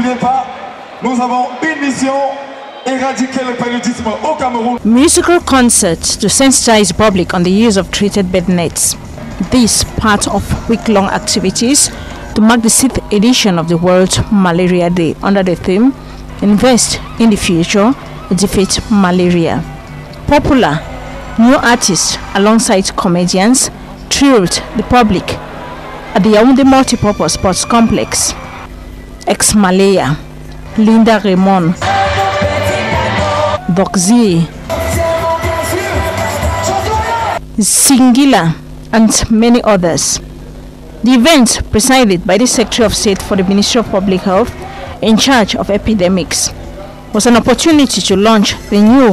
n'oubliez pas, nous avons une mission, éradiquer le paludisme au Cameroun. Musical concerts to sensitize the public on the use of treated bed nets. This part of week-long activities to mark the 6th edition of the World Malaria Day under the theme Invest in the Future, Defeat Malaria. Popular new artists alongside comedians thrilled the public at the Yaoundé Multipurpose Sports Complex. Ex-Malaya, Linda Raymond, Doxy, Singila, and many others. The event, presided by the Secretary of State for the Ministry of Public Health in charge of epidemics, was an opportunity to launch the new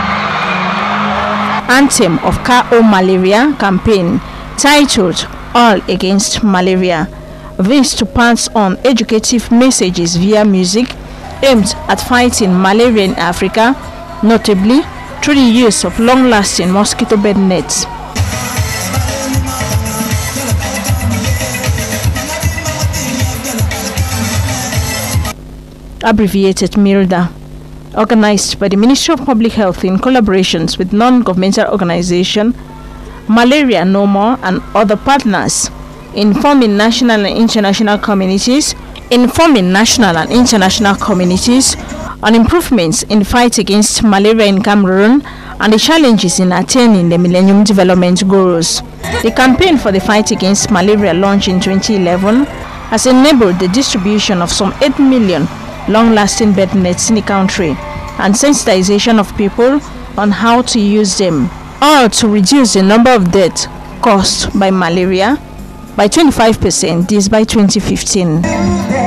anthem of KO Malaria campaign titled All Against Malaria. This to pass on educative messages via music aimed at fighting malaria in Africa, notably through the use of long-lasting mosquito bed nets. Abbreviated MILDA, organized by the Ministry of Public Health in collaborations with non-governmental organizations, Malaria No More and other partners, informing national and international communities on improvements in the fight against malaria in Cameroon and the challenges in attaining the Millennium Development Goals. The campaign for the fight against malaria, launched in 2011, has enabled the distribution of some 8 million long-lasting bed nets in the country and sensitization of people on how to use them, all to reduce the number of deaths caused by malaria by 25%, this by 2015.